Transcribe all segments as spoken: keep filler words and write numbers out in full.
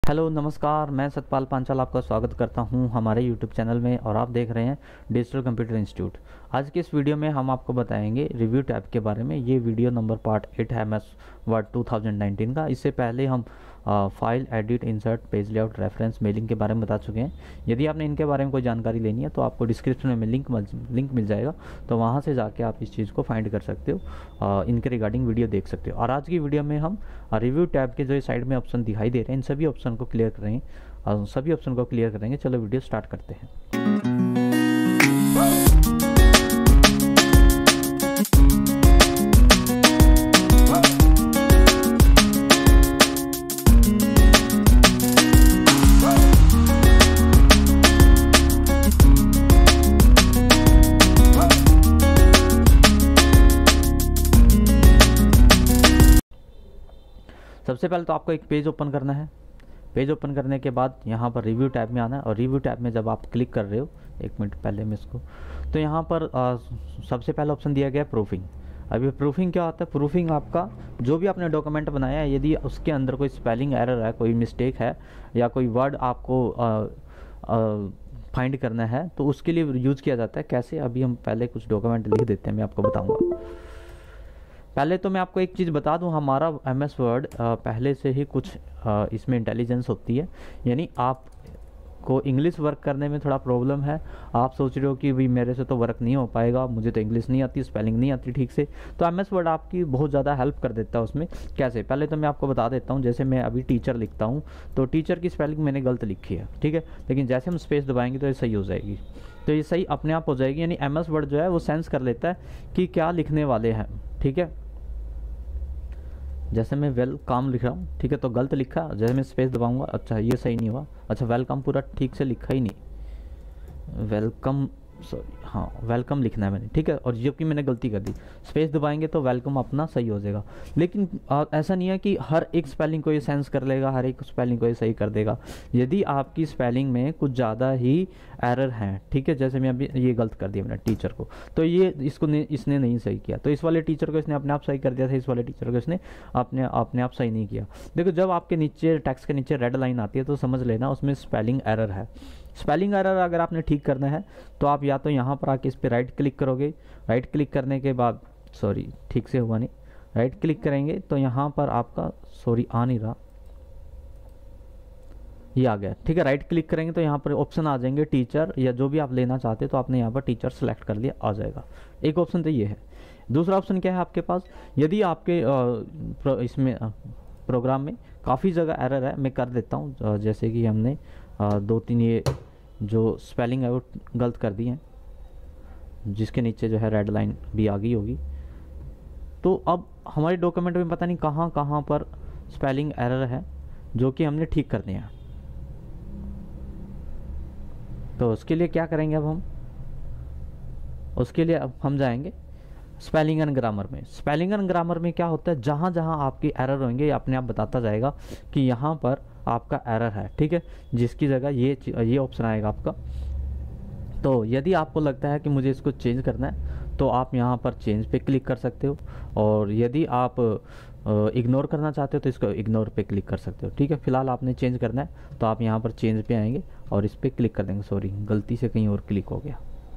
Hello नमस्कार, मैं सतपाल पांचाल आपका स्वागत करता हूं हमारे यूट्यूब चैनल में और आप देख रहे हैं डिजिटल कंप्यूटर इंस्टीट्यूट। आज के इस वीडियो में हम आपको बताएंगे रिव्यू टैब के बारे में। ये वीडियो नंबर पार्ट एट है M S word two thousand nineteen का। इससे पहले हम आ, file edit, insert, page layout, reference, mailing के बारे में बता चुके हैं। यदि आपने इनके बारे में कोई जानकारी लेनी है तो आपको डिस्क्रिप्शन में लिंक लिंक मिल जाएगा, तो वहाँ से जाके आप इस चीज़ को फाइंड कर सकते हो, आ, इनके रिगार्डिंग वीडियो देख सकते हो। और आज की वीडियो में हम रिव्यू टैब के जो साइड में ऑप्शन दिखाई दे रहे हैं इन सभी ऑप्शन को क्लियर करेंगे और सभी ऑप्शन को क्लियर करेंगे। चलो वीडियो स्टार्ट करते हैं। सबसे पहले तो आपको एक पेज ओपन करना है। पेज ओपन करने के बाद यहाँ पर रिव्यू टैब में आना है और रिव्यू टैब में जब आप क्लिक कर रहे हो, एक मिनट पहले मैं इसको, तो यहाँ पर आ, सबसे पहला ऑप्शन दिया गया है प्रूफिंग। अभी प्रूफिंग क्या होता है? प्रूफिंग आपका जो भी आपने डॉक्यूमेंट बनाया है, यदि उसके अंदर कोई स्पेलिंग एरर है, कोई मिस्टेक है या कोई वर्ड आपको फाइंड करना है तो उसके लिए यूज़ किया जाता है। कैसे? अभी हम पहले कुछ डॉक्यूमेंट लिख देते हैं, मैं आपको बताऊँगा। पहले तो मैं आपको एक चीज़ बता दूं, हमारा एम एस वर्ड पहले से ही कुछ आ, इसमें इंटेलिजेंस होती है। यानी आपको इंग्लिश वर्क करने में थोड़ा प्रॉब्लम है, आप सोच रहे हो कि भाई मेरे से तो वर्क नहीं हो पाएगा, मुझे तो इंग्लिश नहीं आती, स्पेलिंग नहीं आती ठीक से, तो एम एस वर्ड आपकी बहुत ज़्यादा हेल्प कर देता है उसमें। कैसे? पहले तो मैं आपको बता देता हूँ। जैसे मैं अभी टीचर लिखता हूँ तो टीचर की स्पेलिंग मैंने गलत लिखी है, ठीक है, लेकिन जैसे हम स्पेस दबाएंगे तो ये सही हो जाएगी, तो ये सही अपने आप हो जाएगी। यानी एम एस वर्ड जो है वो सेंस कर लेता है कि क्या लिखने वाले हैं, ठीक है। जैसे मैं वेलकम लिख रहा हूँ, ठीक है, तो गलत लिखा, जैसे मैं स्पेस दबाऊंगा, अच्छा ये सही नहीं हुआ, अच्छा वेलकम पूरा ठीक से लिखा ही नहीं, वेलकम सॉरी हाँ वेलकम लिखना है मैंने, ठीक है, और जबकि मैंने गलती कर दी। स्पेस दबाएंगे तो वेलकम अपना सही हो जाएगा। लेकिन आ, ऐसा नहीं है कि हर एक स्पेलिंग को ये सेंस कर लेगा, हर एक स्पेलिंग को ये सही कर देगा। यदि आपकी स्पेलिंग में कुछ ज़्यादा ही एरर हैं, ठीक है, जैसे मैं अभी ये गलत कर दिया मैंने टीचर को, तो ये इसको ने, इसने नहीं सही किया, तो इस वाले टीचर को इसने अपने आप सही कर दिया था, इस वाले टीचर को इसने अपने अपने आप सही नहीं किया। देखो, जब आपके नीचे टेक्स्ट के नीचे रेड लाइन आती है तो समझ लेना उसमें स्पेलिंग एरर है। स्पेलिंग एरर अगर आपने ठीक करना है तो आप या तो यहाँ पर आके इस पर राइट क्लिक करोगे, राइट क्लिक करने के बाद, सॉरी ठीक से हुआ नहीं, राइट क्लिक करेंगे तो यहाँ पर आपका, सॉरी आ नहीं रहा, ये आ गया, ठीक है। राइट क्लिक करेंगे तो यहाँ पर ऑप्शन आ जाएंगे टीचर, या जो भी आप लेना चाहते तो आपने यहाँ पर टीचर सेलेक्ट कर लिया, आ जाएगा। एक ऑप्शन तो ये है। दूसरा ऑप्शन क्या है आपके पास? यदि आपके आ, इसमें आ, प्रोग्राम में काफ़ी जगह एरर है, मैं कर देता हूँ। जैसे कि हमने आ, दो तीन ये जो स्पेलिंग है वो गलत कर दी है, जिसके नीचे जो है रेड लाइन भी आ गई होगी, तो अब हमारे डॉक्यूमेंट में पता नहीं कहाँ कहाँ पर स्पेलिंग एरर है जो कि हमने ठीक करनी है। तो उसके लिए क्या करेंगे अब हम? उसके लिए अब हम जाएंगे स्पेलिंग एंड ग्रामर में। स्पेलिंग एंड ग्रामर में क्या होता है, जहाँ जहाँ आपकी एरर होंगे ये अपने आप बताता जाएगा कि यहाँ पर आपका एरर है, ठीक है, जिसकी जगह ये ये ऑप्शन आएगा आपका। तो यदि आपको लगता है कि मुझे इसको चेंज करना है तो आप यहाँ पर चेंज पे क्लिक कर सकते हो, और यदि आप इग्नोर करना चाहते हो तो इसको इग्नोर पे क्लिक कर सकते हो, ठीक है। फिलहाल आपने चेंज करना है तो आप यहाँ पर चेंज पे आएंगे और इस पर क्लिक कर देंगे। सॉरी, गलती से कहीं और क्लिक हो गया,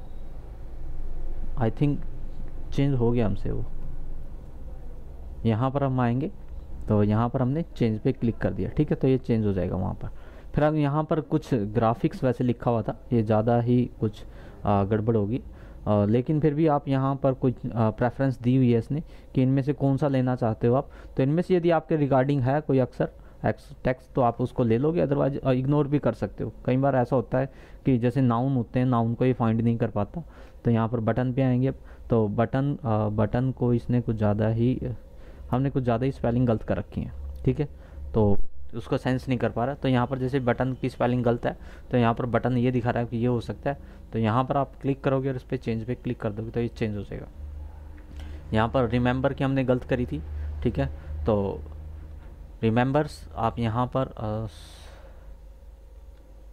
आई थिंक चेंज हो गया हमसे वो। यहाँ पर हम आएंगे तो यहाँ पर हमने चेंज पे क्लिक कर दिया, ठीक है, तो ये चेंज हो जाएगा वहाँ पर। फिर अब यहाँ पर कुछ ग्राफिक्स वैसे लिखा हुआ था, ये ज़्यादा ही कुछ आ, गड़बड़ होगी, आ, लेकिन फिर भी आप यहाँ पर कुछ प्रेफरेंस दी हुई है इसने कि इनमें से कौन सा लेना चाहते हो आप। तो इनमें से यदि आपके रिगार्डिंग है कोई अक्सर टेक्स्ट तो आप उसको ले लोगे, अदरवाइज इग्नोर भी कर सकते हो। कई बार ऐसा होता है कि जैसे नाउन होते हैं, नाउन को ये फाइंड नहीं कर पाता, तो यहाँ पर बटन पे आएंगे। तो बटन बटन को इसने कुछ ज़्यादा ही, हमने कुछ ज़्यादा ही स्पेलिंग गलत कर रखी है, ठीक है, तो उसको सेंस नहीं कर पा रहा। तो यहाँ पर जैसे बटन की स्पेलिंग गलत है तो यहाँ पर बटन ये दिखा रहा है कि ये हो सकता है, तो यहाँ पर आप क्लिक करोगे और इस पर चेंज पे क्लिक कर दोगे तो ये चेंज हो जाएगा। यहाँ पर रिमेंबर की हमने गलत करी थी, ठीक है, तो रिमेंबर्स आप यहाँ पर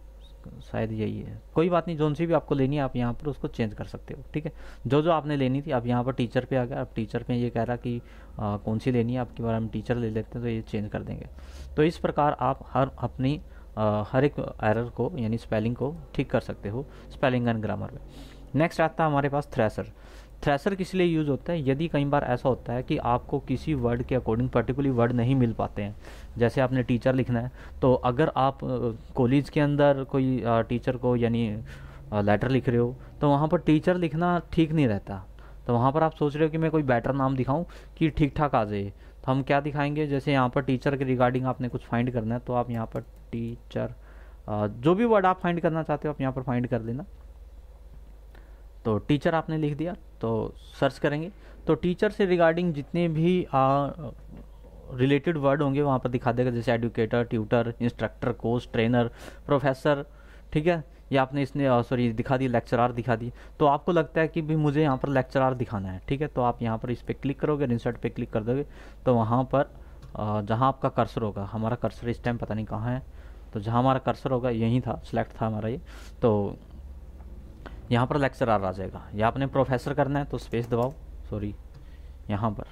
शायद यही है, कोई बात नहीं, जोन सी भी आपको लेनी है आप यहाँ पर उसको चेंज कर सकते हो। ठीक है, जो जो आपने लेनी थी, अब यहाँ पर टीचर पे आ गया। अब टीचर पे ये कह रहा कि आ, कौन सी लेनी है आपकी बार, हम टीचर ले लेते हैं तो ये चेंज कर देंगे। तो इस प्रकार आप हर अपनी आ, हर एक एरर को यानी स्पेलिंग को ठीक कर सकते हो स्पेलिंग एंड ग्रामर में। नेक्स्ट आता है हमारे पास थ्रेसर। थ्रेसर किस लिए यूज़ होता है, यदि कई बार ऐसा होता है कि आपको किसी वर्ड के अकॉर्डिंग पर्टिकुलर वर्ड नहीं मिल पाते हैं, जैसे आपने टीचर लिखना है, तो अगर आप कॉलेज के अंदर कोई टीचर को यानी लेटर लिख रहे हो तो वहाँ पर टीचर लिखना ठीक नहीं रहता। तो वहाँ पर आप सोच रहे हो कि मैं कोई बेटर नाम दिखाऊं कि ठीक ठाक आ जाए, तो हम क्या दिखाएंगे, जैसे यहाँ पर टीचर के रिगार्डिंग आपने कुछ फाइंड करना है तो आप यहाँ पर टीचर, जो भी वर्ड आप फाइंड करना चाहते हो आप यहाँ पर फाइंड कर लेना। तो टीचर आपने लिख दिया तो सर्च करेंगे तो टीचर से रिगार्डिंग जितने भी रिलेटेड वर्ड होंगे वहाँ पर दिखा देगा, जैसे educator, tutor, instructor, coach, trainer, professor. ठीक है, या आपने इसने सॉरी दिखा दी, लेक्चरार दिखा दी, तो आपको लगता है कि भी मुझे यहाँ पर लेक्चरार दिखाना है। ठीक है, तो आप यहाँ पर इस पर क्लिक करोगे, इंसर्ट पे क्लिक कर दोगे, तो वहाँ पर जहाँ आपका कर्सर होगा, हमारा कर्सर इस टाइम पता नहीं कहाँ है, तो जहाँ हमारा कर्सर होगा यहीं था, सिलेक्ट था हमारा ये, तो यहाँ पर लेक्चरार आ जाएगा। या आपने प्रोफेसर करना है तो स्पेस दबाओ, सॉरी यहाँ पर,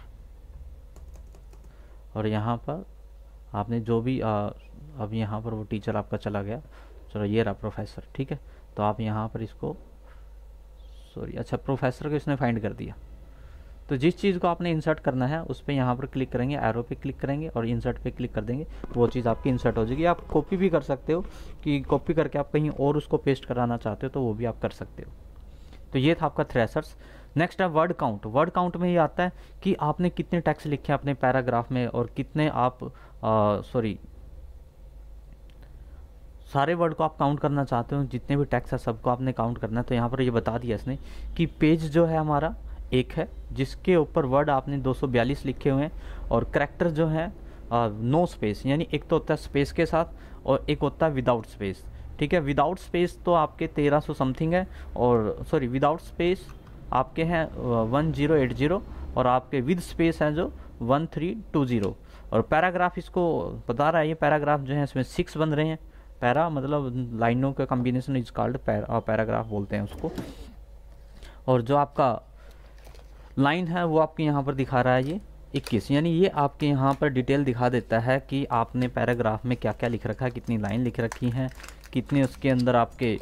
और यहाँ पर आपने जो भी आ, अब यहाँ पर वो टीचर आपका चला गया, चलो ये रहा प्रोफेसर। ठीक है, तो आप यहाँ पर इसको सॉरी अच्छा प्रोफेसर को इसने फाइंड कर दिया। तो जिस चीज़ को आपने इंसर्ट करना है उस पर यहाँ पर क्लिक करेंगे, एरो पे क्लिक करेंगे और इंसर्ट पे क्लिक कर देंगे, वो चीज़ आपकी इंसर्ट हो जाएगी। आप कॉपी भी कर सकते हो कि कॉपी करके आप कहीं और उसको पेस्ट कराना चाहते हो तो वो भी आप कर सकते हो। तो ये था आपका थ्रेसर्स। नेक्स्ट है वर्ड काउंट। वर्ड काउंट में ये आता है कि आपने कितने टेक्स्ट लिखे अपने पैराग्राफ में और कितने आप सॉरी सारे वर्ड को आप काउंट करना चाहते हो, जितने भी टेक्स्ट है सबको आपने काउंट करना है। तो यहाँ पर ये बता दिया इसने कि पेज जो है हमारा एक है जिसके ऊपर वर्ड आपने दो सौ बयालीस लिखे हुए हैं, और करेक्टर जो है नो स्पेस, यानी एक तो होता है स्पेस के साथ और एक होता है विदाउट स्पेस। ठीक है, विदाउट स्पेस तो आपके तेरह सौ समथिंग है, और सॉरी विदाउट स्पेस आपके हैं वन जीरो एट जीरो, और आपके विद स्पेस हैं जो वन थ्री टू जीरो। और पैराग्राफ इसको बता रहा है, ये पैराग्राफ जो है इसमें सिक्स बन रहे हैं। पैरा मतलब लाइनों का कॉम्बिनेशन इज कॉल्ड पैराग्राफ बोलते हैं उसको। और जो आपका लाइन है वो आपके यहाँ पर दिखा रहा है ये इक्कीस, यानी ये आपके यहाँ पर डिटेल दिखा देता है कि आपने पैराग्राफ में क्या क्या लिख रखा है, कितनी लाइन लिख रखी हैं, कितने उसके अंदर आपके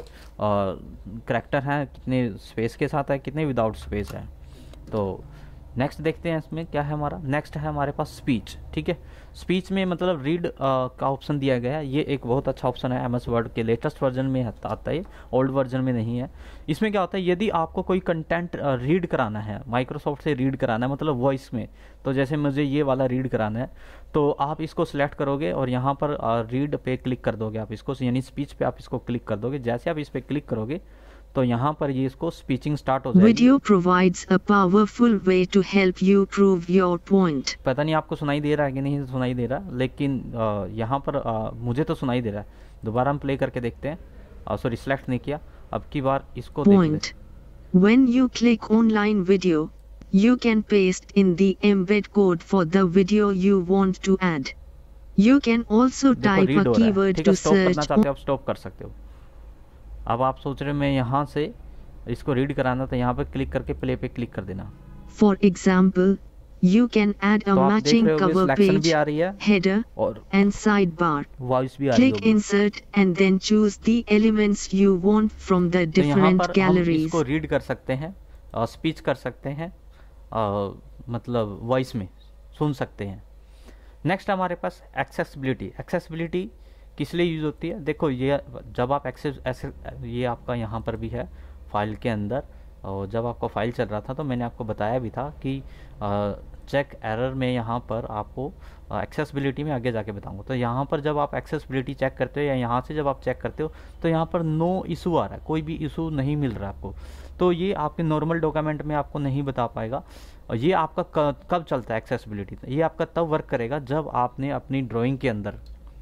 करैक्टर हैं, कितने स्पेस के साथ है, कितने विदाउट स्पेस है। तो नेक्स्ट देखते हैं इसमें क्या है हमारा। नेक्स्ट है हमारे पास स्पीच। ठीक है, स्पीच में मतलब रीड का ऑप्शन दिया गया है, ये एक बहुत अच्छा ऑप्शन है। एम एस वर्ड के लेटेस्ट वर्जन में आता है, ओल्ड वर्जन में नहीं है। इसमें क्या होता है, यदि आपको कोई कंटेंट रीड कराना है, माइक्रोसॉफ्ट से रीड कराना है मतलब वॉइस में, तो जैसे मुझे ये वाला रीड कराना है तो आप इसको सिलेक्ट करोगे और यहाँ पर रीड पे क्लिक कर दोगे आप इसको, यानी स्पीच पे आप इसको क्लिक कर दोगे। जैसे आप इस पर क्लिक करोगे तो यहाँ पर ये इसको स्पीचिंग स्टार्ट हो जाएगी। Video provides a powerful way to help you prove your point. पता नहीं आपको सुनाई दे रहा है कि नहीं सुनाई दे रहा, लेकिन आ, यहाँ पर आ, मुझे तो सुनाई दे रहा है। दोबारा हम प्ले करके देखते हैं। सॉरी सिलेक्ट नहीं किया, अब की बार इसको Point. When you click online video, you can paste in the embed code for the video you want to add. You can also type a keyword to stop करना search. चाहते हो आप stop कर सकते हो। अब आप सोच रहे हो मैं यहाँ से इसको रीड कराना, तो यहाँ पर क्लिक करके प्ले पे क्लिक कर देना। For example, you can add a तो आप देख matching रहे हो cover सिलेक्शन page, भी आ रही है header, और and sidebar. वॉइस भी आ रही Click होगी। insert and then choose the elements you want from the तो यहाँ different पर हम galleries. इसको रीड कर सकते हैं, स्पीच कर सकते हैं, आ, मतलब वॉइस में सुन सकते हैं। नेक्स्ट हमारे पास एक्सेसिबिलिटी। एक्सेसिबिलिटी किस लिए यूज़ होती है, देखो ये जब आप एक्सेस ऐसे ये आपका यहाँ पर भी है फाइल के अंदर, और जब आपका फाइल चल रहा था तो मैंने आपको बताया भी था कि चेक एरर में यहाँ पर आपको एक्सेसिबिलिटी में आगे जाके बताऊंगा। तो यहाँ पर जब आप एक्सेसिबिलिटी चेक करते हो या यहाँ से जब आप चेक करते हो तो यहाँ पर नो इशू आ रहा है, कोई भी इशू नहीं मिल रहा आपको। तो ये आपके नॉर्मल डॉक्यूमेंट में आपको नहीं बता पाएगा। और ये आपका कब चलता है एक्सेसिबिलिटी, ये आपका तब वर्क करेगा जब आपने अपनी ड्राइंग के अंदर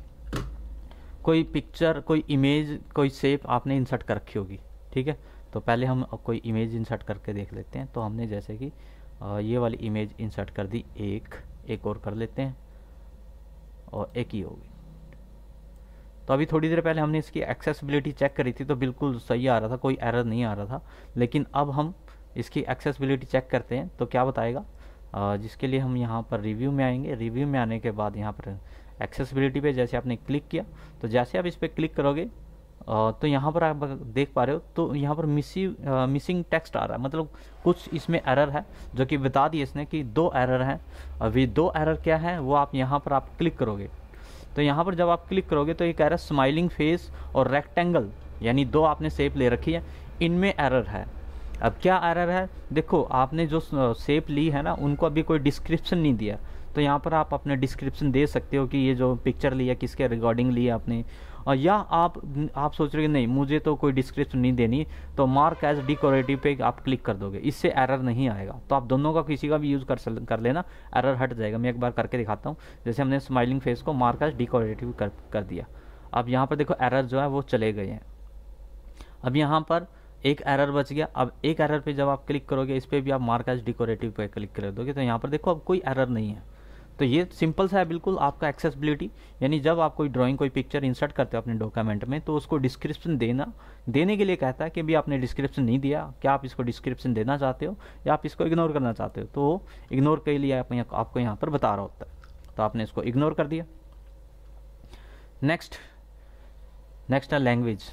कोई पिक्चर, कोई इमेज, कोई शेप आपने इंसर्ट कर रखी होगी। ठीक है, तो पहले हम कोई इमेज इंसर्ट करके देख लेते हैं। तो हमने जैसे कि ये वाली इमेज इंसर्ट कर दी, एक एक और कर लेते हैं और एक ही होगी। तो अभी थोड़ी देर पहले हमने इसकी एक्सेसिबिलिटी चेक करी थी तो बिल्कुल सही आ रहा था, कोई एरर नहीं आ रहा था। लेकिन अब हम इसकी एक्सेसिबिलिटी चेक करते हैं तो क्या बताएगा, आ, जिसके लिए हम यहाँ पर रिव्यू में आएंगे। रिव्यू में आने के बाद यहाँ पर एक्सेसिबिलिटी पे जैसे आपने क्लिक किया तो जैसे आप इस पर क्लिक करोगे तो यहाँ पर आप देख पा रहे हो तो यहाँ पर मिसी मिसिंग टेक्स्ट आ रहा है, मतलब कुछ इसमें एरर है जो कि बता दिए इसने कि दो एरर हैं। अभी दो एरर क्या है वो आप यहाँ पर आप क्लिक करोगे तो यहाँ पर जब आप क्लिक करोगे तो ये कह रहा है स्माइलिंग फेस और रेक्टेंगल, यानी दो आपने शेप ले रखी है, इनमें एरर है। अब क्या एरर है, देखो आपने जो शेप ली है ना उनको अभी कोई डिस्क्रिप्शन नहीं दिया, तो यहाँ पर आप अपने डिस्क्रिप्शन दे सकते हो कि ये जो पिक्चर ली है किसके रिगार्डिंग ली है आपने। और या आप आप सोच रहे हो नहीं मुझे तो कोई डिस्क्रिप्शन नहीं देनी, तो मार्क एज डिकोरेटिव पे आप क्लिक कर दोगे, इससे एरर नहीं आएगा। तो आप दोनों का किसी का भी यूज़ कर कर लेना, एरर हट जाएगा। मैं एक बार करके दिखाता हूँ। जैसे हमने स्माइलिंग फेस को मार्क एज डिकोरेटिव कर कर दिया, अब यहाँ पर देखो एरर जो है वो चले गए हैं। अब यहाँ पर एक एरर बच गया। अब एक एरर पे जब आप क्लिक करोगे, इस पर भी आप मार्क एज डिकोरेटिव पे क्लिक कर दोगे तो यहाँ पर देखो अब कोई एरर नहीं है। तो ये सिंपल सा है बिल्कुल आपका एक्सेसिबिलिटी, यानी जब आप कोई ड्राइंग कोई पिक्चर इंसर्ट करते हो अपने डॉक्यूमेंट में तो उसको डिस्क्रिप्शन देना देने के लिए कहता है कि भी आपने डिस्क्रिप्शन नहीं दिया, क्या आप इसको डिस्क्रिप्शन देना चाहते हो या आप इसको इग्नोर करना चाहते हो। तो इग्नोर के लिए आप आपको यहाँ पर बता रहा होता है, तो आपने इसको इग्नोर कर दिया। नेक्स्ट नेक्स्ट है लैंग्वेज।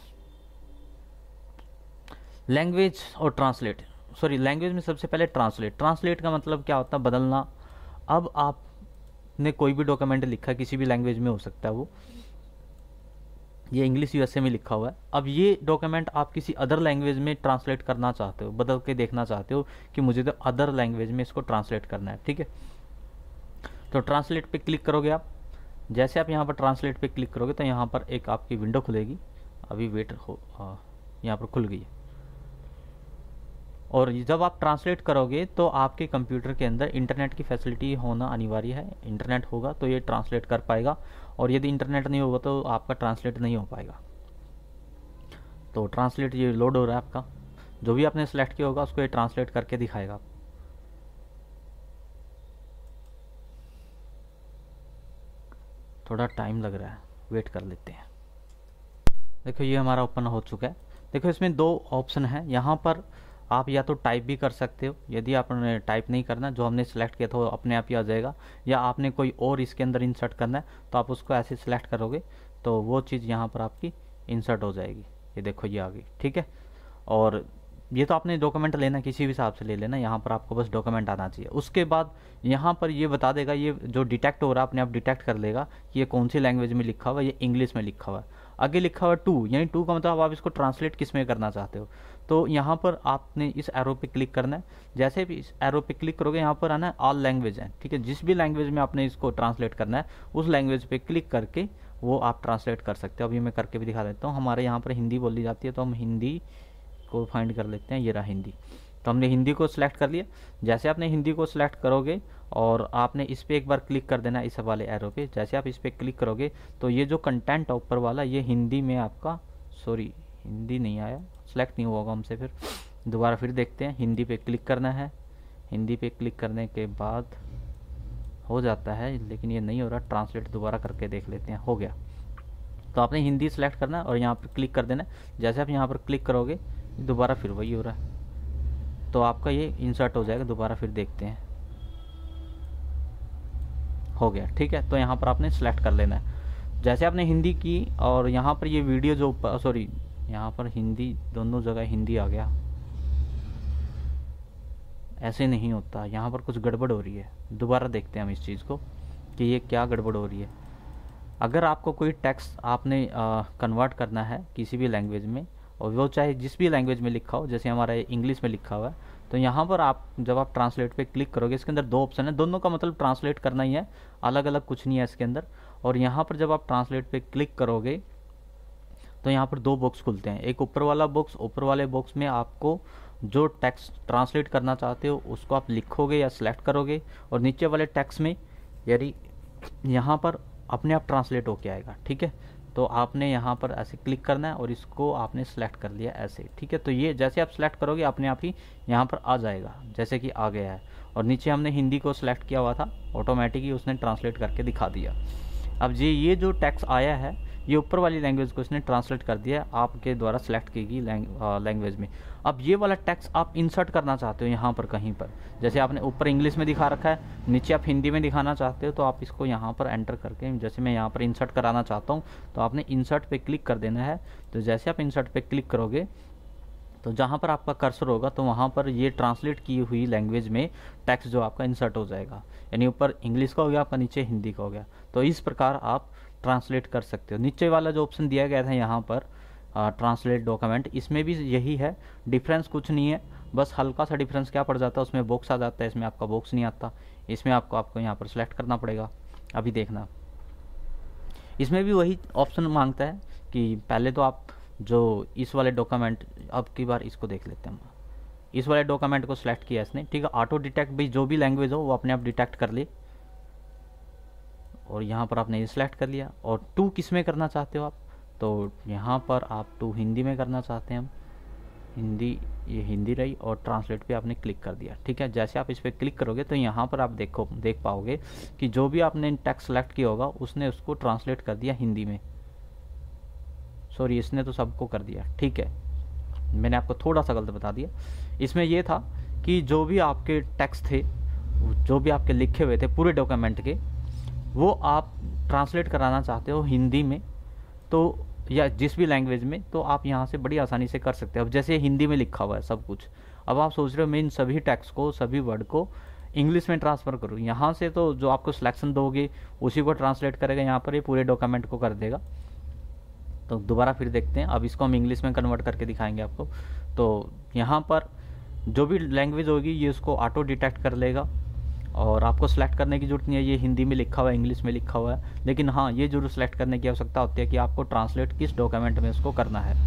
लैंग्वेज और ट्रांसलेट, सॉरी लैंग्वेज में सबसे पहले ट्रांसलेट। ट्रांसलेट का मतलब क्या होता है, बदलना। अब आपने कोई भी डॉक्यूमेंट लिखा है, किसी भी लैंग्वेज में हो सकता है, वो ये इंग्लिश यूएसए में लिखा हुआ है। अब ये डॉक्यूमेंट आप किसी अदर लैंग्वेज में ट्रांसलेट करना चाहते हो, बदल के देखना चाहते हो कि मुझे तो अदर लैंग्वेज में इसको ट्रांसलेट करना है, ठीक है। तो ट्रांसलेट पे क्लिक करोगे आप। जैसे आप यहाँ पर ट्रांसलेट पे क्लिक करोगे तो यहाँ पर एक आपकी विंडो खुलेगी। अभी वेट हो, यहाँ पर खुल गई है। और जब आप ट्रांसलेट करोगे तो आपके कंप्यूटर के अंदर इंटरनेट की फैसिलिटी होना अनिवार्य है। इंटरनेट होगा तो ये ट्रांसलेट कर पाएगा, और यदि इंटरनेट नहीं होगा तो आपका ट्रांसलेट नहीं हो पाएगा। तो ट्रांसलेट ये लोड हो रहा है आपका, जो भी आपने सेलेक्ट किया होगा उसको ये ट्रांसलेट करके दिखाएगा। थोड़ा टाइम लग रहा है, वेट कर लेते हैं। देखो ये हमारा ओपन हो चुका है। देखो इसमें दो ऑप्शन है, यहाँ पर आप या तो टाइप भी कर सकते हो, यदि आपने टाइप नहीं करना, जो हमने सेलेक्ट किया था वो अपने आप ही आ जाएगा, या आपने कोई और इसके अंदर इंसर्ट करना है तो आप उसको ऐसे सेलेक्ट करोगे तो वो चीज़ यहाँ पर आपकी इंसर्ट हो जाएगी। ये देखो ये आ गई, ठीक है। और ये तो आपने डॉक्यूमेंट लेना किसी भी हिसाब से ले लेना, यहाँ पर आपको बस डॉक्यूमेंट आना चाहिए। उसके बाद यहाँ पर ये बता देगा, ये जो डिटेक्ट हो रहा है अपने आप डिटेक्ट कर लेगा कि ये कौन सी लैंग्वेज में लिखा हुआ है, ये इंग्लिश में लिखा हुआ है। आगे लिखा हुआ है टू, यानी टू का मतलब आप इसको ट्रांसलेट किस में करना चाहते हो। तो यहाँ पर आपने इस एरो पे क्लिक करना है। जैसे भी इस एरो पे क्लिक करोगे यहाँ पर आना है ऑल लैंग्वेज है, ठीक है। जिस भी लैंग्वेज में आपने इसको ट्रांसलेट करना है उस लैंग्वेज पे क्लिक करके वो आप ट्रांसलेट कर सकते हो। अभी मैं करके भी दिखा देता हूँ। हमारे यहाँ पर हिंदी बोली जाती है तो हम हिंदी को फाइंड कर लेते हैं। ये रहा हिंदी, तो हमने हिंदी को सिलेक्ट कर लिया। जैसे आपने हिंदी को सिलेक्ट करोगे और आपने इस पर एक बार क्लिक कर देना इस वाले एरो पे। जैसे आप इस पर क्लिक करोगे तो ये जो कंटेंट है ऊपर वाला ये हिंदी में आपका, सॉरी हिंदी नहीं आया, सिलेक्ट नहीं हुआ होगा हमसे, फिर दोबारा फिर देखते हैं। हिंदी पे क्लिक करना है। हिंदी पे क्लिक करने के बाद हो जाता है, लेकिन ये नहीं हो रहा। ट्रांसलेट दोबारा करके देख लेते हैं, हो गया। तो आपने हिंदी सेलेक्ट करना है और यहाँ पर क्लिक कर देना है। जैसे आप यहाँ पर क्लिक करोगे दोबारा फिर वही हो रहा है, तो आपका ये इंसर्ट हो जाएगा। दोबारा फिर देखते हैं, हो गया, ठीक है। तो यहाँ पर आपने सेलेक्ट कर लेना है। जैसे आपने हिंदी की और यहाँ पर ये वीडियो जो ऊपर, सॉरी यहाँ पर हिंदी, दोनों जगह हिंदी आ गया। ऐसे नहीं होता, यहाँ पर कुछ गड़बड़ हो रही है। दोबारा देखते हैं हम इस चीज़ को कि ये क्या गड़बड़ हो रही है। अगर आपको कोई टेक्स्ट आपने कन्वर्ट करना है किसी भी लैंग्वेज में, और वो चाहे जिस भी लैंग्वेज में लिखा हो, जैसे हमारा इंग्लिश में लिखा हुआ है, तो यहाँ पर आप जब आप ट्रांसलेट पे क्लिक करोगे, इसके अंदर दो ऑप्शन है, दोनों का मतलब ट्रांसलेट करना ही है, अलग अलग कुछ नहीं है इसके अंदर। और यहाँ पर जब आप ट्रांसलेट पे क्लिक करोगे तो यहाँ पर दो बॉक्स खुलते हैं। एक ऊपर वाला बॉक्स, ऊपर वाले बॉक्स में आपको जो टेक्स्ट ट्रांसलेट करना चाहते हो उसको आप लिखोगे या सिलेक्ट करोगे, और नीचे वाले टेक्स्ट में यानी यहाँ पर अपने आप ट्रांसलेट होके आएगा, ठीक है। तो आपने यहाँ पर ऐसे क्लिक करना है और इसको आपने सेलेक्ट कर लिया ऐसे, ठीक है। तो ये जैसे आप सेलेक्ट करोगे अपने आप ही यहाँ पर आ जाएगा, जैसे कि आ गया है। और नीचे हमने हिंदी को सिलेक्ट किया हुआ था, ऑटोमेटिक ही उसने ट्रांसलेट करके दिखा दिया। अब जी ये जो टेक्स्ट आया है ये ऊपर वाली लैंग्वेज को इसने ट्रांसलेट कर दिया है आपके द्वारा सेलेक्ट की गई लैंग्वेज में। अब ये वाला टेक्स्ट आप इंसर्ट करना चाहते हो यहाँ पर कहीं पर, जैसे आपने ऊपर इंग्लिश में दिखा रखा है, नीचे आप हिंदी में दिखाना चाहते हो, तो आप इसको यहाँ पर एंटर करके, जैसे मैं यहाँ पर इंसर्ट कराना चाहता हूँ तो आपने इंसर्ट पे क्लिक कर देना है। तो जैसे आप इंसर्ट पे क्लिक करोगे तो जहाँ पर आपका कर्सर होगा तो वहाँ पर ये ट्रांसलेट की हुई लैंग्वेज में टेक्स्ट जो आपका इंसर्ट हो जाएगा, यानी ऊपर इंग्लिश का हो गया आपका, नीचे हिंदी का हो गया। तो इस प्रकार आप ट्रांसलेट कर सकते हो। नीचे वाला जो ऑप्शन दिया गया था यहाँ पर ट्रांसलेट डॉक्यूमेंट, इसमें भी यही है, डिफरेंस कुछ नहीं है, बस हल्का सा डिफरेंस क्या पड़ जाता है, उसमें बॉक्स आ जाता है, इसमें आपका बॉक्स नहीं आता। इसमें आपको आपको यहाँ पर सेलेक्ट करना पड़ेगा। अभी देखना, इसमें भी वही ऑप्शन मांगता है कि पहले तो आप जो इस वाले डॉक्यूमेंट, अब की बार इसको देख लेते हैं हम, इस वाले डॉक्यूमेंट को सिलेक्ट किया इसने, ठीक है। ऑटो डिटेक्ट भी जो भी लैंग्वेज हो वो अपने आप डिटेक्ट कर ले, और यहाँ पर आपने ये सिलेक्ट कर लिया। और टू किस में करना चाहते हो आप, तो यहाँ पर आप टू हिंदी में करना चाहते हैं हम, हिंदी, ये हिंदी रही, और ट्रांसलेट पे आपने क्लिक कर दिया, ठीक है। जैसे आप इस पर क्लिक करोगे तो यहाँ पर आप देखो देख पाओगे कि जो भी आपने टेक्स्ट सेलेक्ट किया होगा उसने उसको ट्रांसलेट कर दिया हिंदी में। सॉरी, इसने तो सबको कर दिया, ठीक है, मैंने आपको थोड़ा सा गलत बता दिया। इसमें यह था कि जो भी आपके टेक्स्ट थे, जो भी आपके लिखे हुए थे पूरे डॉक्यूमेंट के, वो आप ट्रांसलेट कराना चाहते हो हिंदी में, तो या जिस भी लैंग्वेज में, तो आप यहाँ से बड़ी आसानी से कर सकते हो। अब जैसे हिंदी में लिखा हुआ है सब कुछ, अब आप सोच रहे हो मैं इन सभी टेक्स्ट को, सभी वर्ड को इंग्लिश में ट्रांसफ़र करूँ, यहाँ से तो जो आपको सिलेक्शन दोगे उसी को ट्रांसलेट करेगा, यहाँ पर ये पूरे डॉक्यूमेंट को कर देगा। तो दोबारा फिर देखते हैं, अब इसको हम इंग्लिश में कन्वर्ट करके दिखाएंगे आपको। तो यहाँ पर जो भी लैंग्वेज होगी ये उसको ऑटो डिटेक्ट कर लेगा, और आपको सेलेक्ट करने की जरूरत नहीं है, ये हिंदी में लिखा हुआ है, इंग्लिश में लिखा हुआ है, लेकिन हाँ ये जरूर सेलेक्ट करने की आवश्यकता होती है कि आपको ट्रांसलेट किस डॉक्यूमेंट में उसको करना है।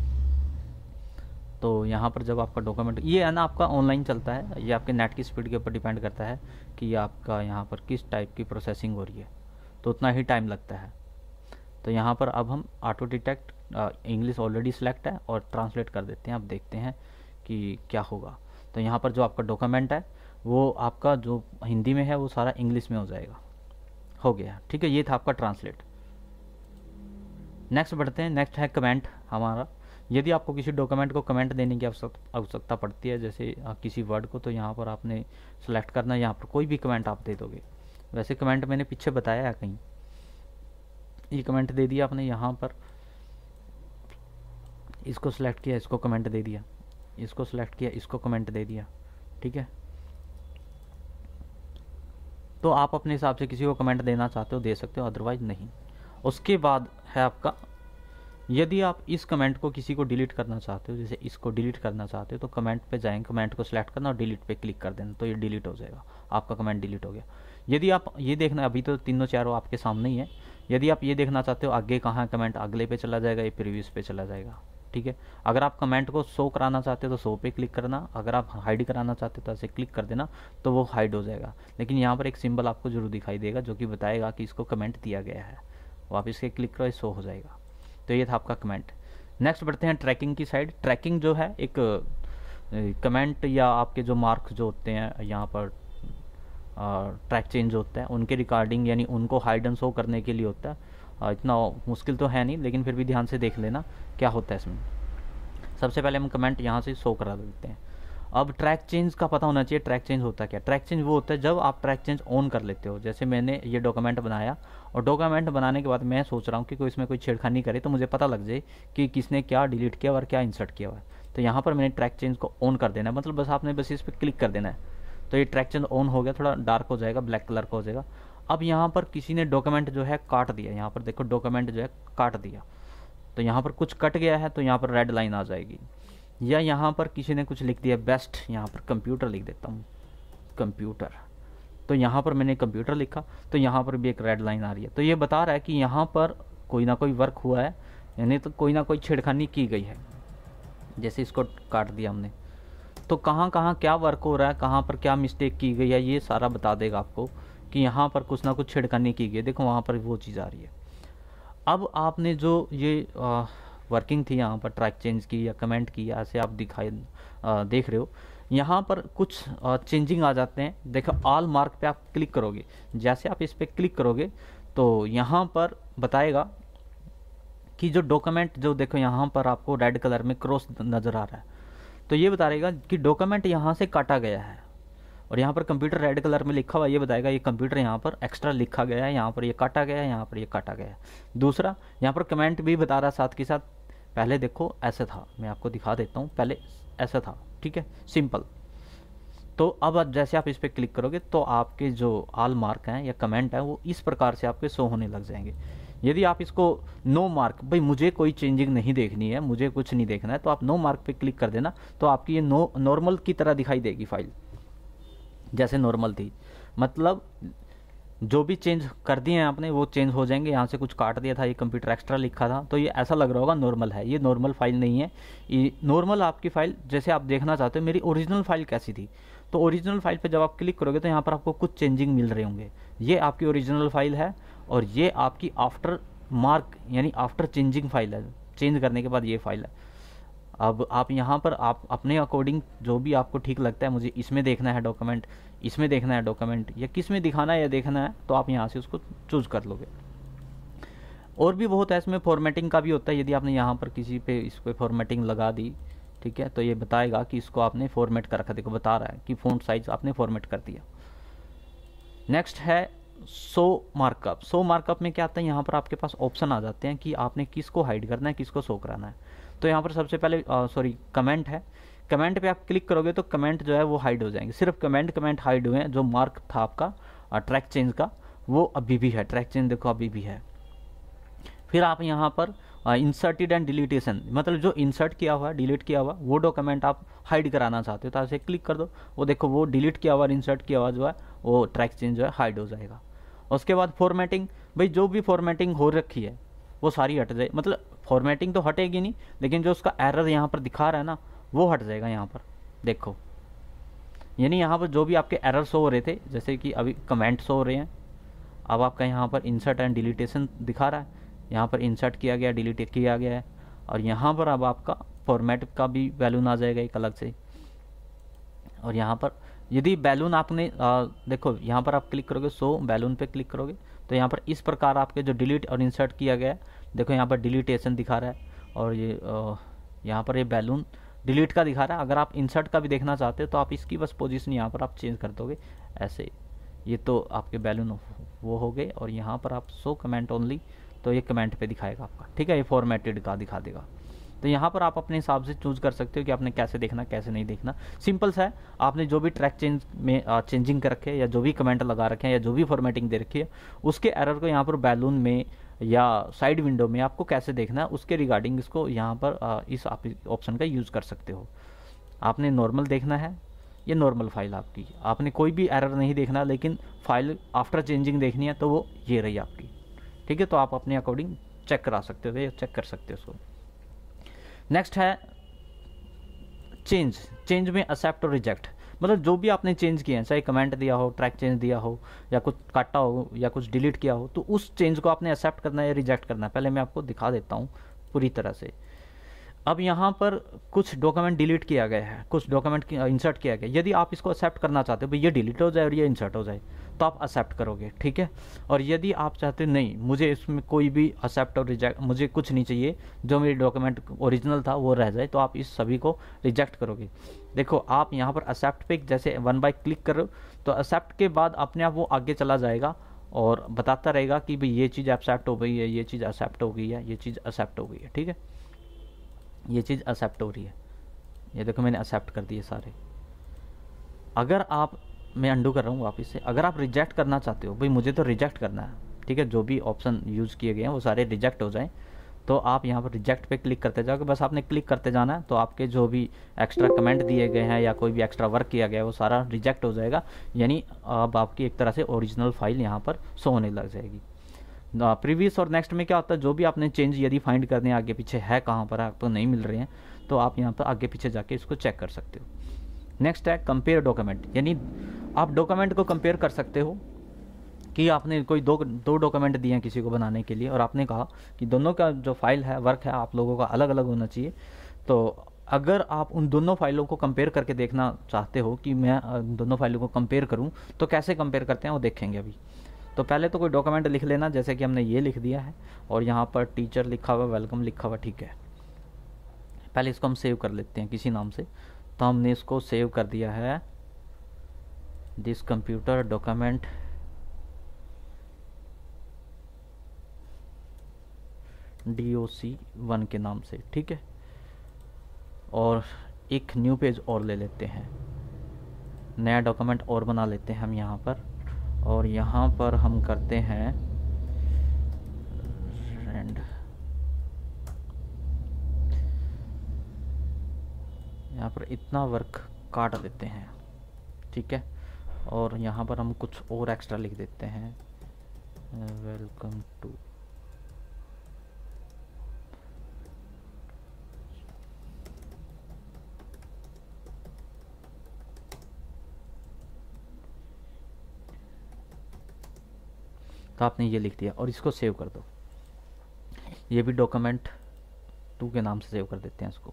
तो यहाँ पर जब आपका डॉक्यूमेंट, ये है ना आपका ऑनलाइन चलता है, ये आपके नेट की स्पीड के ऊपर डिपेंड करता है कि आपका यहाँ पर किस टाइप की प्रोसेसिंग हो रही है, तो उतना ही टाइम लगता है। तो यहाँ पर अब हम auto detect, English already select है, और ट्रांसलेट कर देते हैं। अब देखते हैं कि क्या होगा। तो यहाँ पर जो आपका डॉक्यूमेंट है वो आपका जो हिंदी में है वो सारा इंग्लिश में हो जाएगा, हो गया, ठीक है। ये था आपका ट्रांसलेट। नेक्स्ट बढ़ते हैं, नेक्स्ट है कमेंट हमारा। यदि आपको किसी डॉक्यूमेंट को कमेंट देने की आवश्यकता पड़ती है, जैसे किसी वर्ड को, तो यहाँ पर आपने सेलेक्ट करना, यहाँ पर कोई भी कमेंट आप दे दोगे। वैसे कमेंट मैंने पीछे बताया है कहीं, ये कमेंट दे दिया आपने, यहाँ पर इसको सिलेक्ट किया, इसको कमेंट दे दिया, इसको सिलेक्ट किया, इसको कमेंट दे दिया, ठीक है। तो आप अपने हिसाब से किसी को कमेंट देना चाहते हो दे सकते हो, अदरवाइज नहीं। उसके बाद है आपका, यदि आप इस कमेंट को किसी को डिलीट करना चाहते हो, जैसे इसको डिलीट करना चाहते हो, तो कमेंट पे जाएंगे, कमेंट को सिलेक्ट करना और डिलीट पे क्लिक कर देना, तो ये डिलीट हो जाएगा, आपका कमेंट डिलीट हो गया। यदि आप ये देखना, अभी तो तीनों चारों आपके सामने ही है, यदि आप ये देखना चाहते हो आगे कहाँ है कमेंट, अगले पे चला जाएगा, ये प्रीवियस पे चला जाएगा, ठीक है। अगर आप कमेंट को शो कराना चाहते हो तो शो पे क्लिक करना, अगर आप हाइड कराना चाहते हो तो ऐसे क्लिक कर देना, तो वो हाइड हो जाएगा। लेकिन यहाँ पर एक सिंबल आपको जरूर दिखाई देगा जो कि बताएगा कि इसको कमेंट दिया गया है, वापस इसके क्लिक करो, शो हो जाएगा। तो ये था आपका कमेंट। नेक्स्ट बढ़ते हैं ट्रैकिंग की साइड। ट्रैकिंग जो है एक कमेंट या आपके जो मार्क्स जो होते हैं यहाँ पर ट्रैक चेंज होता है उनके रिकॉर्डिंग, यानी उनको हाइड एंड शो करने के लिए होता है। आ, इतना मुश्किल तो है नहीं, लेकिन फिर भी ध्यान से देख लेना क्या होता है इसमें। सबसे पहले हम कमेंट यहाँ से शो करा देते हैं। अब ट्रैक चेंज का पता होना चाहिए, ट्रैक चेंज होता क्या। ट्रैक चेंज वो होता है जब आप ट्रैक चेंज ऑन कर लेते हो। जैसे मैंने ये डॉक्यूमेंट बनाया और डॉक्यूमेंट बनाने के बाद मैं सोच रहा हूँ कि कोई इसमें कोई छेड़खानी करे तो मुझे पता लग जाए कि किसने क्या डिलीट किया और क्या इंसर्ट किया हुआ है। तो यहाँ पर मैंने ट्रैक चेंज को ऑन कर देना है, मतलब बस आपने बस इस पर क्लिक कर देना है। तो ये ट्रैक चेंज ऑन हो गया, थोड़ा डार्क हो जाएगा, ब्लैक कलर का हो जाएगा। अब यहाँ पर किसी ने डॉक्यूमेंट जो है काट दिया, यहाँ पर देखो डॉक्यूमेंट जो है काट दिया, तो यहाँ पर कुछ कट गया है तो यहाँ पर रेड लाइन आ जाएगी। या यहाँ पर किसी ने कुछ लिख दिया बेस्ट, यहाँ पर कंप्यूटर लिख देता हूँ, कंप्यूटर, तो यहाँ पर मैंने कंप्यूटर लिखा तो यहाँ पर भी एक रेड लाइन आ रही है। तो ये बता रहा है कि यहाँ पर कोई ना कोई वर्क हुआ है, यानी तो कोई ना कोई छेड़खानी की गई है। जैसे इसको काट दिया हमने, तो कहाँ कहाँ क्या वर्क हो रहा है, कहाँ पर क्या मिस्टेक की गई है, ये सारा बता देगा आपको कि यहाँ पर कुछ ना कुछ छेड़खानी की गई है। देखो वहाँ पर वो चीज़ आ रही है। अब आपने जो ये आ, वर्किंग थी यहाँ पर ट्रैक चेंज की या कमेंट की, ऐसे आप दिखाई आ, देख रहे हो, यहाँ पर कुछ चेंजिंग आ जाते हैं। देखो ऑल मार्क पे आप क्लिक करोगे, जैसे आप इस पर क्लिक करोगे तो यहाँ पर बताएगा कि जो डॉक्यूमेंट जो देखो यहाँ पर आपको रेड कलर में क्रॉस नज़र आ रहा है, तो ये बताएगा कि डॉक्यूमेंट यहाँ से काटा गया है। और यहाँ पर कंप्यूटर रेड कलर में लिखा हुआ, ये बताएगा ये कंप्यूटर यहाँ पर एक्स्ट्रा लिखा गया है, यहाँ पर ये काटा गया है, यहाँ पर ये काटा गया है। दूसरा यहाँ पर कमेंट भी बता रहा है साथ के साथ, पहले देखो ऐसे था, मैं आपको दिखा देता हूँ, पहले ऐसा था, ठीक है, सिंपल। तो अब जैसे आप इस पर क्लिक करोगे तो आपके जो ऑल मार्क हैं या कमेंट है वो इस प्रकार से आपके शो होने लग जाएंगे। यदि आप इसको नो मार्क, भाई मुझे कोई चेंजिंग नहीं देखनी है, मुझे कुछ नहीं देखना है, तो आप नो मार्क पे क्लिक कर देना, तो आपकी ये नो नॉर्मल की तरह दिखाई देगी फाइल, जैसे नॉर्मल थी। मतलब जो भी चेंज कर दिए हैं आपने वो चेंज हो जाएंगे। यहाँ से कुछ काट दिया था, ये कंप्यूटर एक्स्ट्रा लिखा था, तो ये ऐसा लग रहा होगा नॉर्मल है। ये नॉर्मल फाइल नहीं है, ये नॉर्मल आपकी फाइल जैसे आप देखना चाहते हो मेरी ओरिजिनल फाइल कैसी थी। तो ओरिजिनल फाइल पे जब आप क्लिक करोगे तो यहाँ पर आपको कुछ चेंजिंग मिल रहे होंगे। ये आपकी ओरिजिनल फाइल है और ये आपकी आफ्टर मार्क यानी आफ्टर चेंजिंग फाइल है, चेंज करने के बाद ये फाइल है। अब आप यहाँ पर आप अपने अकॉर्डिंग जो भी आपको ठीक लगता है, मुझे इसमें देखना है डॉक्यूमेंट, इसमें देखना है डॉक्यूमेंट, या किस में दिखाना है या देखना है, तो आप यहाँ से उसको चूज़ कर लोगे। और भी बहुत है इसमें, फॉर्मेटिंग का भी होता है। यदि आपने यहाँ पर किसी पे इस पर फॉर्मेटिंग लगा दी, ठीक है, तो ये बताएगा कि इसको आपने फॉर्मेट कर रखा, देखो बता रहा है कि फ़ॉन्ट साइज आपने फॉर्मेट कर दिया। नेक्स्ट है शो मार्कअप। शो मार्कअप में क्या आता है, यहाँ पर आपके पास ऑप्शन आ जाते हैं कि आपने किसको हाइड करना है, किसको शो कराना है। तो यहाँ पर सबसे पहले सॉरी कमेंट है, कमेंट पे आप क्लिक करोगे तो कमेंट जो है वो हाइड हो जाएंगे। सिर्फ कमेंट कमेंट हाइड हुए हैं। जो मार्क था आपका ट्रैक चेंज का वो अभी भी है, ट्रैक चेंज देखो अभी भी है। फिर आप यहाँ पर इंसर्टेड एंड डिलीटेशन, मतलब जो इंसर्ट किया हुआ डिलीट किया हुआ वो डॉक्यूमेंट आप हाइड कराना चाहते हो तो ऐसे क्लिक कर दो, वो देखो वो डिलीट किया हुआ इंसर्ट किया हुआ जो है वो ट्रैक चेंज जो है हाइड हो जाएगा। उसके बाद फॉर्मेटिंग, भाई जो भी फॉर्मेटिंग हो रखी है वो सारी हट जाए, मतलब फॉर्मेटिंग तो हटेगी नहीं लेकिन जो उसका एरर यहाँ पर दिखा रहा है ना वो हट जाएगा। यहाँ पर देखो, यानी यहाँ पर जो भी आपके एरर शो हो रहे थे, जैसे कि अभी कमेंट शो हो रहे हैं, अब आपका यहाँ पर इंसर्ट एंड डिलीटेशन दिखा रहा है, यहाँ पर इंसर्ट किया गया, डिलीट किया गया है, और यहाँ पर अब आपका फॉर्मेट का भी बैलून आ जाएगा एक अलग से। और यहाँ पर यदि बैलून आपने आ, देखो यहाँ पर आप क्लिक करोगे, शो बैलून पे क्लिक करोगे तो यहाँ पर इस प्रकार आपके जो डिलीट और इंसर्ट किया गया है, देखो यहाँ पर डिलीटेशन दिखा रहा है, और ये आ, यहाँ पर ये बैलून डिलीट का दिखा रहा है। अगर आप इंसर्ट का भी देखना चाहते हो तो आप इसकी बस पोजीशन यहाँ पर आप चेंज कर दोगे ऐसे, ये तो आपके बैलून वो हो गए। और यहाँ पर आप शो कमेंट ओनली, तो ये कमेंट पे दिखाएगा आपका, ठीक है, ये फॉर्मेटेड का दिखा देगा। तो यहाँ पर आप अपने हिसाब से चूज कर सकते हो कि आपने कैसे देखना कैसे नहीं देखना। सिंपल सा है, आपने जो भी ट्रैक चेंज में चेंजिंग कर रखे हैं या जो भी कमेंट लगा रखे हैं या जो भी फॉर्मेटिंग दे रखी है उसके एरर को यहाँ पर बैलून में या साइड विंडो में आपको कैसे देखना है उसके रिगार्डिंग इसको यहाँ पर आ, इस ऑप्शन का यूज़ कर सकते हो। आपने नॉर्मल देखना है, ये नॉर्मल फाइल आपकी, आपने कोई भी एरर नहीं देखना, लेकिन फाइल आफ्टर चेंजिंग देखनी है तो वो ये रही आपकी, ठीक है। तो आप अपने अकॉर्डिंग चेक करा सकते हो या चेक कर सकते हो उसको। नेक्स्ट है चेंज। चेंज में एक्सेप्ट और रिजेक्ट, मतलब जो भी आपने चेंज किया है, चाहे कमेंट दिया हो, ट्रैक चेंज दिया हो, या कुछ काटा हो या कुछ डिलीट किया हो, तो उस चेंज को आपने एक्सेप्ट करना है या रिजेक्ट करना है। पहले मैं आपको दिखा देता हूँ पूरी तरह से। अब यहाँ पर कुछ डॉक्यूमेंट डिलीट किया गया है, कुछ डॉक्यूमेंट इंसर्ट किया गया। यदि आप इसको एक्सेप्ट करना चाहते हो भाई ये डिलीट हो जाए और ये इंसर्ट हो जाए, तो आप एक्सेप्ट करोगे, ठीक है। और यदि आप चाहते हो नहीं मुझे इसमें कोई भी एक्सेप्ट और रिजेक्ट, मुझे कुछ नहीं चाहिए, जो मेरी डॉक्यूमेंट ओरिजिनल था वो रह जाए, तो आप इस सभी को रिजेक्ट करोगे। देखो आप यहाँ पर एक्सेप्ट पे जैसे वन बाय क्लिक करो तो एक्सेप्ट के बाद अपने आप वो आगे चला जाएगा और बताता रहेगा कि भाई ये चीज़ एक्सेप्ट हो गई है, ये चीज़ एक्सेप्ट हो गई है, ये चीज़ एक्सेप्ट हो गई है, ठीक है, ये चीज़ एक्सेप्ट हो रही है। ये देखो मैंने एक्सेप्ट कर दिए सारे। अगर आप, मैं अंडू कर रहा हूँ वापस से, अगर आप रिजेक्ट करना चाहते हो, भाई मुझे तो रिजेक्ट करना है, ठीक है, जो भी ऑप्शन यूज़ किए गए हैं वो सारे रिजेक्ट हो जाएं, तो आप यहाँ पर रिजेक्ट पे क्लिक करते जाओगे। बस आपने क्लिक करते जाना है, तो आपके जो भी एक्स्ट्रा कमेंट दिए गए हैं या कोई भी एक्स्ट्रा वर्क किया गया है वो सारा रिजेक्ट हो जाएगा। यानी अब आपकी एक तरह से ओरिजिनल फाइल यहाँ पर शो होने लग जाएगी। प्रीवियस और नेक्स्ट में क्या होता है, जो भी आपने चेंज यदि फाइंड करने आगे पीछे है, कहाँ पर आपको नहीं मिल रहे हैं, तो आप यहाँ पर आगे पीछे जाके इसको चेक कर सकते हो। नेक्स्ट है कंपेयर डॉक्यूमेंट, यानी आप डॉक्यूमेंट को कंपेयर कर सकते हो कि आपने कोई दो दो डॉक्यूमेंट दिए हैं किसी को बनाने के लिए और आपने कहा कि दोनों का जो फाइल है, वर्क है, आप लोगों का अलग अलग होना चाहिए। तो अगर आप उन दोनों फाइलों को कंपेयर करके देखना चाहते हो कि मैं दोनों फाइलों को कंपेयर करूं, तो कैसे कंपेयर करते हैं वो देखेंगे अभी। तो पहले तो कोई डॉक्यूमेंट लिख लेना, जैसे कि हमने ये लिख दिया है और यहाँ पर टीचर लिखा हुआ, वेलकम लिखा हुआ, ठीक है। पहले इसको हम सेव कर लेते हैं किसी नाम से। तो हमने इसको सेव कर दिया है this computer document D O C one के नाम से, ठीक है। और एक न्यू पेज और ले लेते हैं, नया डॉक्यूमेंट और बना लेते हैं हम यहाँ पर। और यहाँ पर हम करते हैं एंड यहाँ पर इतना वर्क काट देते हैं, ठीक है। और यहाँ पर हम कुछ और एक्स्ट्रा लिख देते हैं, वेलकम टू तो आपने ये लिख दिया और इसको सेव कर दो। ये भी डॉक्यूमेंट टू के नाम से सेव कर देते हैं इसको,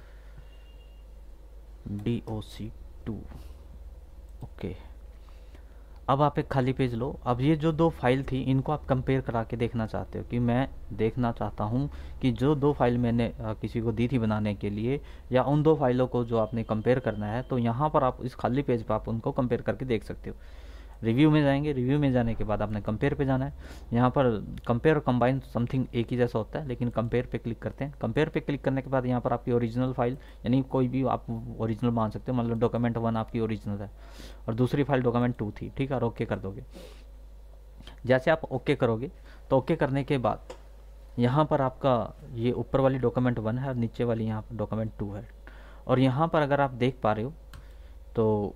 D O C two, okay. अब आप एक खाली पेज लो। अब ये जो दो फाइल थी इनको आप कंपेयर करा के देखना चाहते हो कि मैं देखना चाहता हूँ कि जो दो फाइल मैंने आ, किसी को दी थी बनाने के लिए, या उन दो फाइलों को जो आपने कंपेयर करना है, तो यहाँ पर आप इस खाली पेज पर आप उनको कंपेयर करके देख सकते हो। रिव्यू में जाएंगे, रिव्यू में जाने के बाद आपने कंपेयर पे जाना है। यहाँ पर कंपेयर और कंबाइन समथिंग एक ही जैसा होता है, लेकिन कंपेयर पे क्लिक करते हैं। कंपेयर पे क्लिक करने के बाद यहाँ पर आपकी ओरिजिनल फाइल, यानी कोई भी आप ओरिजिनल मान सकते हो, मतलब डॉक्यूमेंट वन आपकी ओरिजिनल है और दूसरी फाइल डॉक्यूमेंट टू थी, ठीक है। और ओके कर दोगे। जैसे आप ओके करोगे तो ओके करने के बाद यहाँ पर आपका ये ऊपर वाली डॉक्यूमेंट वन है और नीचे वाली यहाँ पर डॉक्यूमेंट टू है। और यहाँ पर अगर आप देख पा रहे हो तो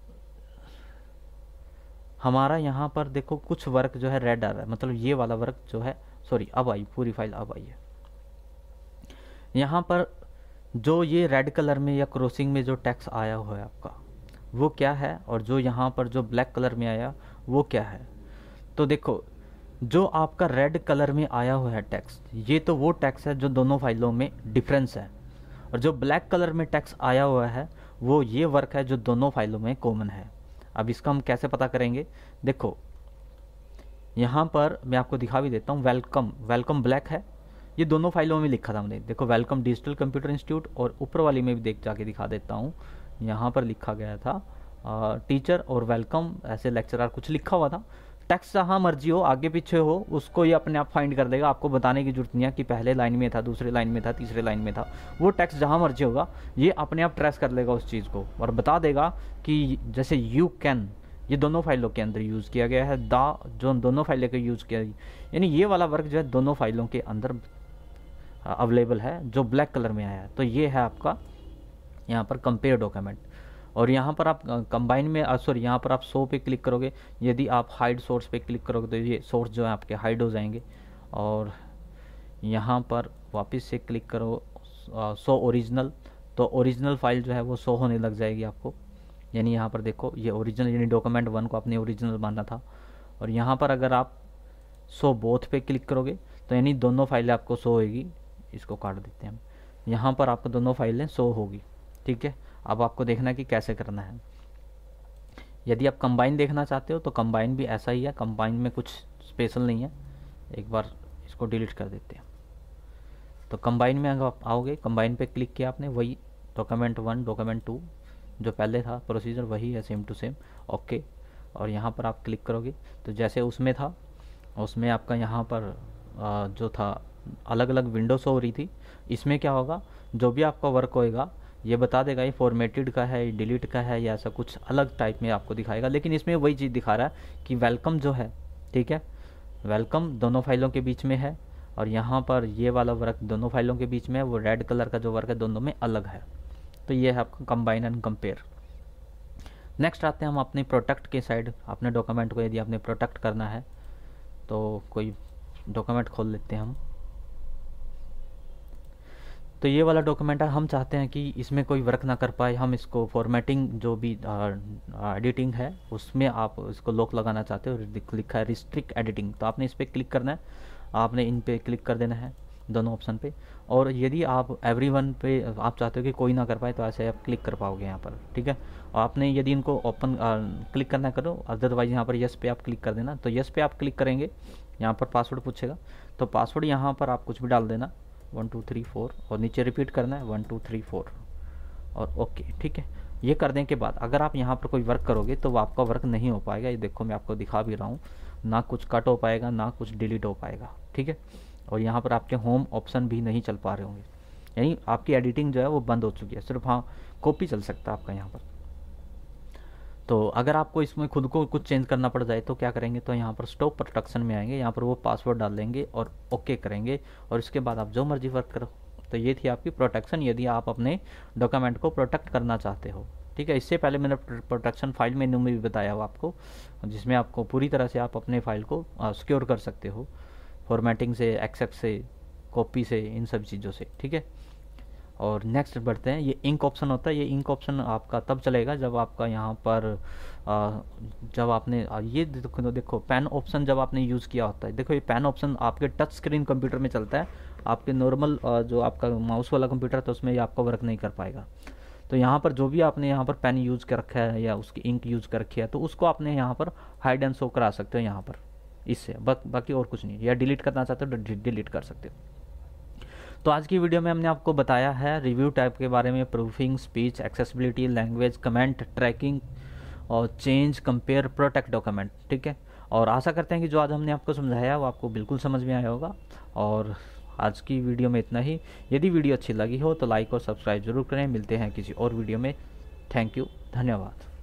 हमारा यहाँ पर देखो कुछ वर्क जो है रेड आ रहा है, मतलब ये वाला वर्क जो है, सॉरी अब आई पूरी फाइल अब आई है। यहाँ पर जो ये रेड कलर में या क्रॉसिंग में जो टेक्स्ट आया हुआ है आपका वो क्या है, और जो यहाँ पर जो ब्लैक कलर में आया वो क्या है। तो देखो जो आपका रेड कलर में आया हुआ है टेक्स्ट, ये तो वो टेक्स्ट है जो दोनों फाइलों में डिफरेंस है, और जो ब्लैक कलर में टेक्स्ट आया हुआ है वो ये वर्क है जो दोनों फाइलों में कॉमन है। अब इसका हम कैसे पता करेंगे, देखो यहाँ पर मैं आपको दिखा भी देता हूँ। वेलकम, वेलकम ब्लैक है, ये दोनों फाइलों में लिखा था हमने। देखो वेलकम डिजिटल कंप्यूटर इंस्टीट्यूट, और ऊपर वाली में भी देख जाके दिखा देता हूँ, यहाँ पर लिखा गया था टीचर और वेलकम ऐसे लेक्चरर कुछ लिखा हुआ था। टेक्स्ट जहाँ मर्जी हो, आगे पीछे हो, उसको ये अपने आप फाइंड कर देगा। आपको बताने की जरूरत नहीं है कि पहले लाइन में था, दूसरे लाइन में था, तीसरे लाइन में था। वो टेक्स्ट जहाँ मर्जी होगा ये अपने आप ट्रेस कर लेगा उस चीज़ को और बता देगा कि जैसे यू कैन ये दोनों फाइलों के अंदर यूज़ किया गया है, दा जो दोनों फाइलों के यूज़ किया, यानी ये वाला वर्क जो है दोनों फाइलों के अंदर अवेलेबल है जो ब्लैक कलर में आया है। तो ये है आपका यहाँ पर कंपेयर डॉक्यूमेंट। और यहाँ पर आप कंबाइन में सॉरी यहाँ पर आप सो पे क्लिक करोगे, यदि आप हाइड सोर्स पे क्लिक करोगे तो ये सोर्स जो है आपके हाइड हो जाएंगे। और यहाँ पर वापस से क्लिक करो सो ओरिजिनल, तो ओरिजिनल फाइल जो है वो शो होने लग जाएगी आपको। यानी यहाँ पर देखो ये ओरिजिनल, यानी डॉक्यूमेंट वन को आपने ओरिजिनल माना था। और यहाँ पर अगर आप शो बोथ पे क्लिक करोगे तो यानी दोनों फाइलें आपको शो होगी। इसको काट देते हैं हम, यहाँ पर आपको दोनों फाइलें शो होगी, ठीक है। अब आपको देखना है कि कैसे करना है। यदि आप कंबाइन देखना चाहते हो तो कंबाइन भी ऐसा ही है, कंबाइन में कुछ स्पेशल नहीं है। एक बार इसको डिलीट कर देते हैं। तो कंबाइन में अगर आप आओगे, कंबाइन पे क्लिक किया आपने, वही डॉक्यूमेंट वन डॉक्यूमेंट टू जो पहले था प्रोसीजर वही है, सेम टू सेम, ओके। और यहाँ पर आप क्लिक करोगे तो जैसे उसमें था उसमें आपका यहाँ पर जो था अलग अलग विंडो शो हो रही थी। इसमें क्या होगा, जो भी आपका वर्क होएगा ये बता देगा ये फॉर्मेटेड का है, डिलीट का है, या ऐसा कुछ अलग टाइप में आपको दिखाएगा। लेकिन इसमें वही चीज़ दिखा रहा है कि वेलकम जो है, ठीक है, वेलकम दोनों फाइलों के बीच में है। और यहाँ पर ये वाला वर्क दोनों फाइलों के बीच में है, वो रेड कलर का जो वर्क है दोनों में अलग है। तो ये है आपका कंबाइन एंड कंपेयर। नेक्स्ट आते हैं हम अपने प्रोटेक्ट के साइड। अपने डॉक्यूमेंट को यदि आपने प्रोटेक्ट करना है तो कोई डॉक्यूमेंट खोल लेते हैं हम। तो ये वाला डॉक्यूमेंट है, हम चाहते हैं कि इसमें कोई वर्क ना कर पाए, हम इसको फॉर्मेटिंग जो भी एडिटिंग है उसमें आप इसको लॉक लगाना चाहते हो। लिखा है रिस्ट्रिक्ट एडिटिंग, तो आपने इस पर क्लिक करना है, आपने इन पे क्लिक कर देना है। दोनों ऑप्शन पे। और यदि आप एवरीवन पे आप चाहते हो कि कोई ना कर पाए तो ऐसे आप क्लिक कर पाओगे यहाँ पर, ठीक है। और आपने यदि इनको ओपन क्लिक करना करो, अदरवाइज यहाँ पर यस पे आप क्लिक कर देना। तो यस पे आप क्लिक करेंगे, यहाँ पर पासवर्ड पूछेगा, तो पासवर्ड यहाँ पर आप कुछ भी डाल देना, वन टू थ्री फोर, और नीचे रिपीट करना है वन टू थ्री फोर, और ओके, ठीक है। ये करने के बाद अगर आप यहाँ पर कोई वर्क करोगे तो वो आपका वर्क नहीं हो पाएगा। ये देखो मैं आपको दिखा भी रहा हूँ, ना कुछ कट हो पाएगा ना कुछ डिलीट हो पाएगा, ठीक है। और यहाँ पर आपके होम ऑप्शन भी नहीं चल पा रहे होंगे, यानी आपकी एडिटिंग जो है वो बंद हो चुकी है, सिर्फ हाँ कॉपी चल सकता है आपका यहाँ पर। तो अगर आपको इसमें खुद को कुछ चेंज करना पड़ जाए तो क्या करेंगे, तो यहाँ पर स्टॉप प्रोटेक्शन में आएंगे, यहाँ पर वो पासवर्ड डाल देंगे और ओके करेंगे, और इसके बाद आप जो मर्जी वर्क करो। तो ये थी आपकी प्रोटेक्शन, यदि आप अपने डॉक्यूमेंट को प्रोटेक्ट करना चाहते हो, ठीक है। इससे पहले मैंने प्रोटेक्शन फाइल मेन्यू में भी बताया हो आपको, जिसमें आपको पूरी तरह से आप अपने फाइल को सिक्योर कर सकते हो, फॉर्मेटिंग से, एक्सेस से, कॉपी से, इन सब चीज़ों से, ठीक है। और नेक्स्ट बढ़ते हैं, ये इंक ऑप्शन होता है। ये इंक ऑप्शन आपका तब चलेगा जब आपका यहाँ पर आ, जब आपने आ, ये देखो देखो पेन ऑप्शन जब आपने यूज़ किया होता है। देखो ये पेन ऑप्शन आपके टच स्क्रीन कंप्यूटर में चलता है, आपके नॉर्मल जो आपका माउस वाला कंप्यूटर है तो उसमें ये आपका वर्क नहीं कर पाएगा। तो यहाँ पर जो भी आपने यहाँ पर पेन यूज़ कर रखा है या उसकी इंक यूज़ कर रखी है तो उसको आपने यहाँ पर हाइड एंड शो करा सकते हो यहाँ पर इससे, बा, बाकी और कुछ नहीं। या डिलीट करना चाहते हो तो डिलीट कर सकते हो। तो आज की वीडियो में हमने आपको बताया है रिव्यू टाइप के बारे में, proofing, speech, accessibility, language, comment, tracking और चेंज, कंपेयर, प्रोटेक्ट डॉक्यूमेंट, ठीक है। और आशा करते हैं कि जो आज हमने आपको समझाया वो आपको बिल्कुल समझ में आया होगा। और आज की वीडियो में इतना ही। यदि वीडियो अच्छी लगी हो तो लाइक और सब्सक्राइब जरूर करें। मिलते हैं किसी और वीडियो में। थैंक यू, धन्यवाद।